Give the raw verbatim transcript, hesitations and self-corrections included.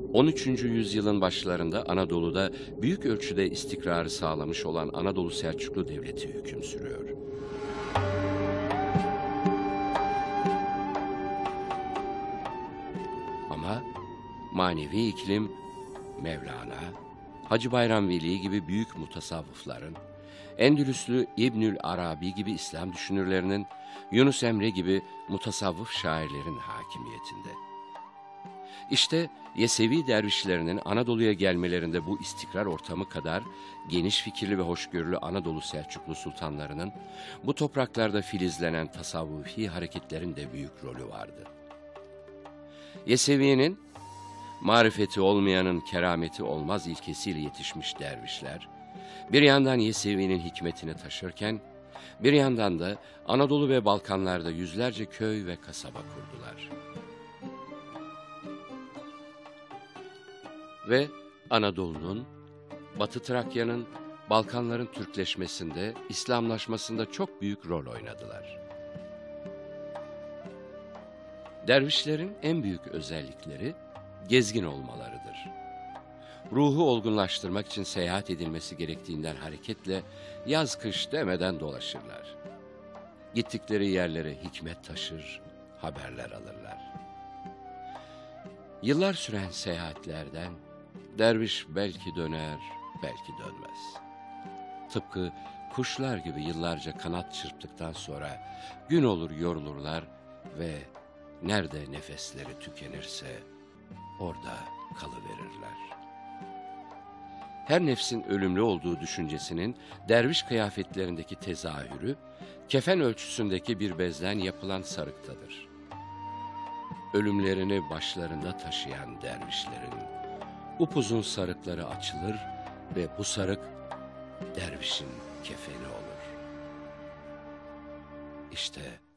on üçüncü yüzyılın başlarında Anadolu'da büyük ölçüde istikrarı sağlamış olan Anadolu Selçuklu Devleti hüküm sürüyor. Ama manevi iklim Mevlana, Hacı Bayram Veli gibi büyük mutasavvıfların, Endülüslü İbnül Arabi gibi İslam düşünürlerinin, Yunus Emre gibi mutasavvıf şairlerin hakimiyetinde. İşte Yesevi dervişlerinin Anadolu'ya gelmelerinde bu istikrar ortamı kadar geniş fikirli ve hoşgörülü Anadolu Selçuklu sultanlarının bu topraklarda filizlenen tasavvufi hareketlerin de büyük rolü vardı. Yesevi'nin marifeti olmayanın kerameti olmaz ilkesiyle yetişmiş dervişler, bir yandan Yesevi'nin hikmetini taşırken, bir yandan da Anadolu ve Balkanlarda yüzlerce köy ve kasaba kurdular. Ve Anadolu'nun, Batı Trakya'nın, Balkanların Türkleşmesinde, İslamlaşmasında çok büyük rol oynadılar. Dervişlerin en büyük özellikleri gezgin olmalarıdır. Ruhu olgunlaştırmak için seyahat edilmesi gerektiğinden hareketle yaz kış demeden dolaşırlar. Gittikleri yerlere hikmet taşır, haberler alırlar. Yıllar süren seyahatlerden derviş belki döner, belki dönmez. Tıpkı kuşlar gibi yıllarca kanat çırptıktan sonra gün olur yorulurlar ve nerede nefesleri tükenirse orada kalıverirler. Her nefsin ölümlü olduğu düşüncesinin derviş kıyafetlerindeki tezahürü, kefen ölçüsündeki bir bezden yapılan sarıktadır. Ölümlerini başlarında taşıyan dervişlerin upuzun sarıkları açılır ve bu sarık dervişin kefeni olur. İşte